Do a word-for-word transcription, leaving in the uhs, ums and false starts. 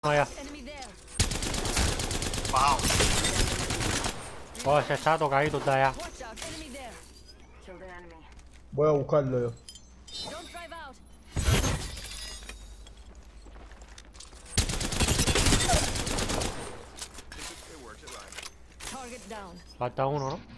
allá. Wow. Oh, ese está tocadito de allá. Voy a buscarlo yo. Falta uno, ¿no?